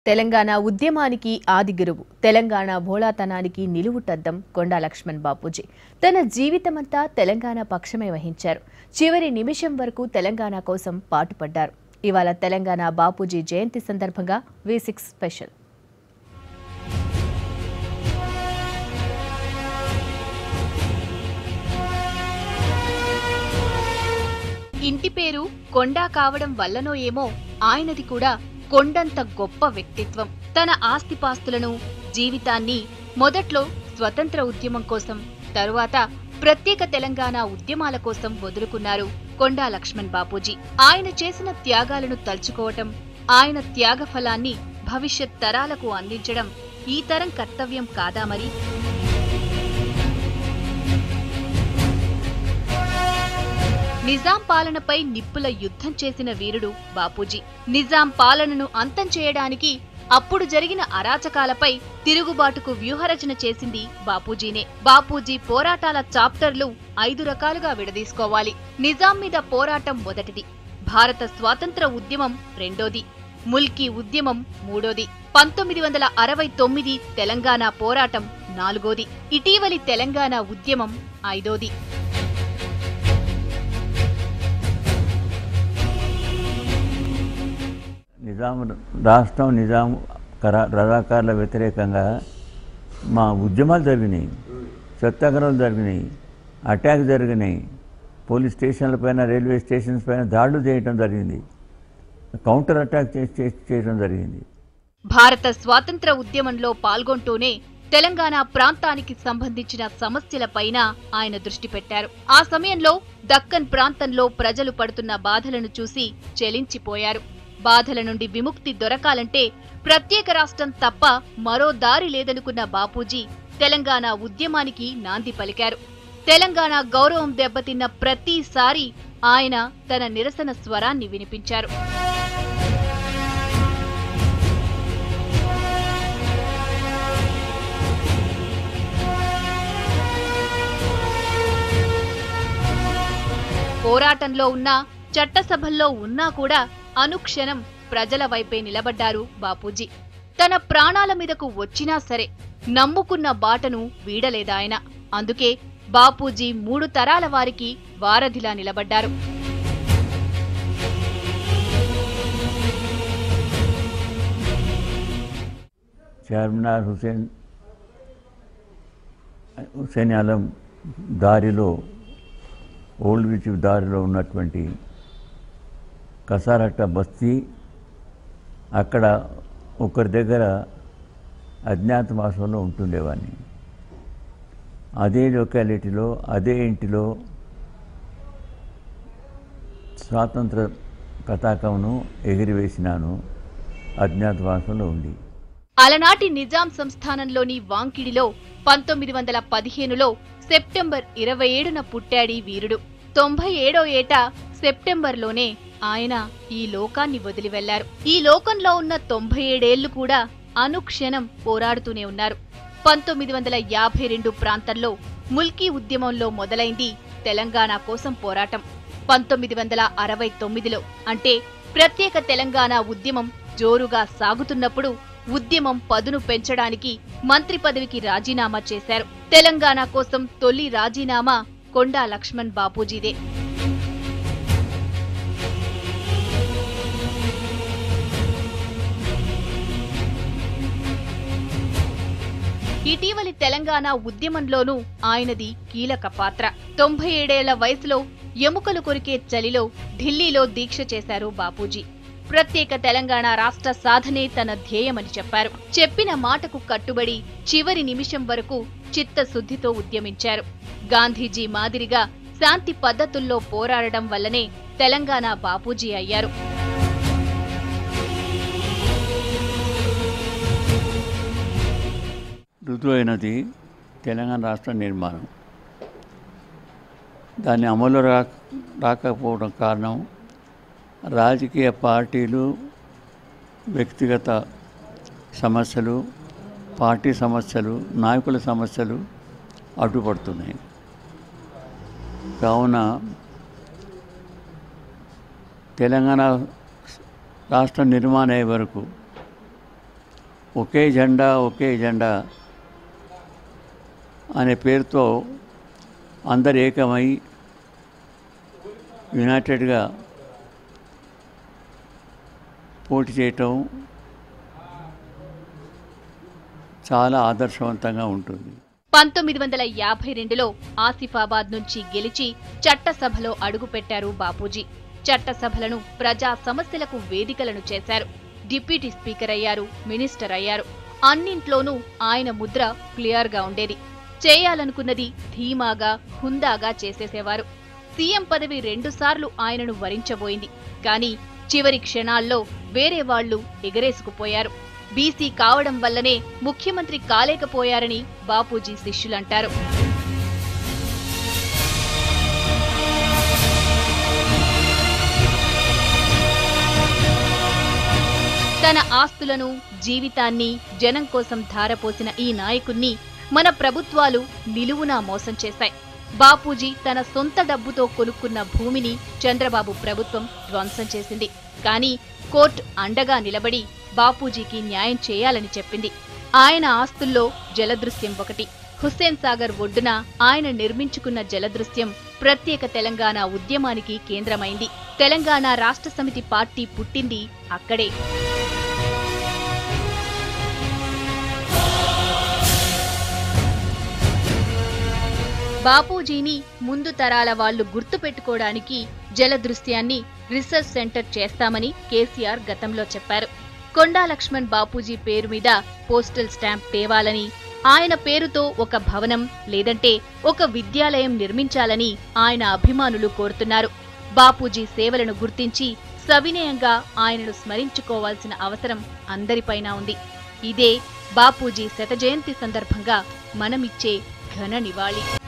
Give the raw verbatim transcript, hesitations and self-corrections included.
తెలంగాణ ఉద్యమానికి ఆది గురువు తెలంగాణ భోళాతనానికి నిలువుటద్దం కొండా లక్ష్మణ్ బాపూజీ తన జీవితమంతా తెలంగాణ పక్షమే వహించారు. చివరి నిమిషం వరకు తెలంగాణ కోసం పాటుపడ్డారు. ఇవాళ తెలంగాణ బాపూజీ జయంతి సందర్భంగా వి సిక్స్ స్పెషల్. ఇంటి పేరు కొండా కావడం వల్లనో ఏమో ఆయనది కూడా కొండంత గొప్ప వ్యక్తిత్వం. తన ఆస్తిపాస్తులను, జీవితాన్ని మొదట్లో స్వతంత్ర ఉద్యమం కోసం, తరువాత ప్రత్యేక తెలంగాణ ఉద్యమాల కోసం వదులుకున్నారు కొండా లక్ష్మణ్ బాపూజీ. ఆయన చేసిన త్యాగాలను తలుచుకోవటం, ఆయన త్యాగ ఫలాన్ని భవిష్యత్ తరాలకు అందించడం ఈ తరం కర్తవ్యం కాదా మరి? నిజాం పాలనపై నిప్పుల యుద్ధం చేసిన వీరుడు బాపూజీ. నిజాం పాలనను అంతం చేయడానికి అప్పుడు జరిగిన అరాచకాలపై తిరుగుబాటుకు వ్యూహరచన చేసింది బాపూజీనే. బాపూజీ పోరాటాల చాప్టర్లు ఐదు రకాలుగా విడదీసుకోవాలి. నిజాం మీద పోరాటం మొదటిది, భారత స్వాతంత్ర ఉద్యమం రెండోది, ముల్కీ ఉద్యమం మూడోది, పంతొమ్మిది వందల అరవై తొమ్మిది తెలంగాణ పోరాటం నాలుగోది, ఇటీవలి తెలంగాణ ఉద్యమం ఐదోది. నిజాం రాష్ట్రం నిజాం రజాకార్ల వ్యతిరేకంగా మా ఉద్యమాలు జరిగినాయి, సత్యాగ్రహాలు జరిగినాయి, అటాక్ జరిగినాయి, పోలీస్ స్టేషన్ల పైన, రైల్వే స్టేషన్స్ పైన దాడులు చేయడం జరిగింది, కౌంటర్ అటాక్ చేయడం జరిగింది. భారత స్వాతంత్ర ఉద్యమంలో పాల్గొంటూనే తెలంగాణ ప్రాంతానికి సంబంధించిన సమస్యలపైన ఆయన దృష్టి పెట్టారు. ఆ సమయంలో దక్కన్ ప్రాంతంలో ప్రజలు పడుతున్న బాధలను చూసి చెలించిపోయారు. బాధల నుండి విముక్తి దొరకాలంటే ప్రత్యేక రాష్ట్రం తప్ప మరో దారి లేదనుకున్న బాపూజీ తెలంగాణ ఉద్యమానికి నాంది పలికారు. తెలంగాణ గౌరవం దెబ్బతిన్న ప్రతిసారి ఆయన తన నిరసన స్వరాన్ని వినిపించారు. పోరాటంలో ఉన్నా, చట్టసభల్లో ఉన్నా కూడా అనుక్షణం ప్రజల వైపే నిలబడ్డారు బాపూజీ. తన ప్రాణాల మీదకు వచ్చినా సరే నమ్ముకున్న బాటను వీడలేదాయన. అందుకే బాపూజీ మూడు తరాల వారికి వారధిలా నిలబడ్డారు. చార్మినార్ హుసేన్ హుసేన్ ఆలం దారిలో, ఓల్డ్ విచ్ దారిలో ఉన్నటువంటి కసారట్ట బస్తీ, అక్కడ ఒకరి దగ్గర అజ్ఞాతవాసంలో ఉంటుండేవాడిని. అదే లొకాలిటీలో, అదే ఇంటిలో స్వాతంత్ర పతాకంను ఎగిరివేసినాను అజ్ఞాతవాసంలో ఉండి. అలనాటి నిజాం సంస్థానంలోని వాంకిడిలో పంతొమ్మిది వందల పదిహేనులో సెప్టెంబర్ ఇరవై ఏడున పుట్టాడి వీరుడు. తొంభై ఏడో ఏట సెప్టెంబర్లోనే ఆయన ఈ లోకాన్ని వదిలి వెళ్లారు. ఈ లోకంలో ఉన్న తొంభై ఏడేళ్లు కూడా అనుక్షణం పోరాడుతూనే ఉన్నారు. పంతొమ్మిది వందల యాభై రెండు ప్రాంతంలో ముల్కీ ఉద్యమంలో మొదలైంది తెలంగాణ కోసం పోరాటం. పంతొమ్మిది వందల అరవై తొమ్మిదిలో అంటే ప్రత్యేక తెలంగాణ ఉద్యమం జోరుగా సాగుతున్నప్పుడు ఉద్యమం పదును పెంచడానికి మంత్రి పదవికి రాజీనామా చేశారు. తెలంగాణ కోసం తొలి రాజీనామా కొండా లక్ష్మణ్ బాపూజీదే. ఇటీవలి తెలంగాణ ఉద్యమంలోనూ ఆయనది కీలక పాత్ర. తొంభై ఏడేళ్ల వయసులో ఎముకలు కొరికే చలిలో ఢిల్లీలో దీక్ష చేశారు బాపూజీ. ప్రత్యేక తెలంగాణ రాష్ట్ర సాధనే తన ధ్యేయమని చెప్పారు. చెప్పిన మాటకు కట్టుబడి చివరి నిమిషం వరకు చిత్తశుద్ధితో ఉద్యమించారు. గాంధీజీ మాదిరిగా శాంతి పద్ధతుల్లో పోరాడడం వల్లనే తెలంగాణ బాపూజీ అయ్యారు. రుజువైనది తెలంగాణ రాష్ట్ర నిర్మాణం. దాన్ని అమలు రా రాకపోవడం కారణం రాజకీయ పార్టీలు, వ్యక్తిగత సమస్యలు, పార్టీ సమస్యలు, నాయకుల సమస్యలు అడ్డుపడుతున్నాయి. కావున తెలంగాణ రాష్ట్ర నిర్మాణం అయ్యే వరకు ఒకే జెండా ఒకే జెండా అనే పేరుతో అందరు ఏకమై యునైటెడ్గా పోటీ చేయటం చాలా ఆదర్శవంతంగా ఉంటుంది. పంతొమ్మిది వందల యాభై రెండులో ఆసిఫాబాద్ నుంచి గెలిచి చట్టసభలో అడుగుపెట్టారు బాపూజీ. చట్టసభలను ప్రజా సమస్యలకు వేదికలను చేశారు. డిప్యూటీ స్పీకర్ అయ్యారు, మినిస్టర్ అయ్యారు. అన్నింట్లోనూ ఆయన ముద్ర క్లియర్గా ఉండేది. చేయాలనుకున్నది ధీమాగా, హుందాగా చేసేసేవారు. సీఎం పదవి రెండుసార్లు ఆయనను వరించబోయింది. కానీ చివరి క్షణాల్లో వేరే వాళ్లు ఎగరేసుకుపోయారు. బీసీ కావడం వల్లనే ముఖ్యమంత్రి కాలేకపోయారని బాపూజీ శిష్యులంటారు. తన ఆస్తులను, జీవితాన్ని జనం కోసం ధారపోసిన ఈ నాయకుణ్ణి మన ప్రభుత్వాలు నిలువునా మోసం చేశాయి. బాపూజీ తన సొంత డబ్బుతో కొనుక్కున్న భూమిని చంద్రబాబు ప్రభుత్వం ధ్వంసం చేసింది. కానీ కోర్టు అండగా నిలబడి బాపూజీకి న్యాయం చేయాలని చెప్పింది. ఆయన ఆస్తుల్లో జలదృశ్యం ఒకటి. హుస్సేన్ సాగర్ ఒడ్డున ఆయన నిర్మించుకున్న జలదృశ్యం ప్రత్యేక తెలంగాణ ఉద్యమానికి కేంద్రమైంది. తెలంగాణ రాష్ట్ర సమితి పార్టీ పుట్టింది అక్కడే. బాపూజీని ముందు తరాల వాళ్లు గుర్తుపెట్టుకోవడానికి జలదృశ్యాన్ని రీసెర్చ్ సెంటర్ చేస్తామని కేసీఆర్ గతంలో చెప్పారు. కొండా లక్ష్మణ్ బాపూజీ పేరు మీద పోస్టల్ స్టాంప్ తేవాలని, ఆయన పేరుతో ఒక భవనం లేదంటే ఒక విద్యాలయం నిర్మించాలని ఆయన అభిమానులు కోరుతున్నారు. బాపూజీ సేవలను గుర్తించి సవినయంగా ఆయనను స్మరించుకోవాల్సిన అవసరం అందరిపైన ఉంది. ఇదే బాపూజీ శత జయంతి సందర్భంగా మనమిచ్చే ఘన నివాళి.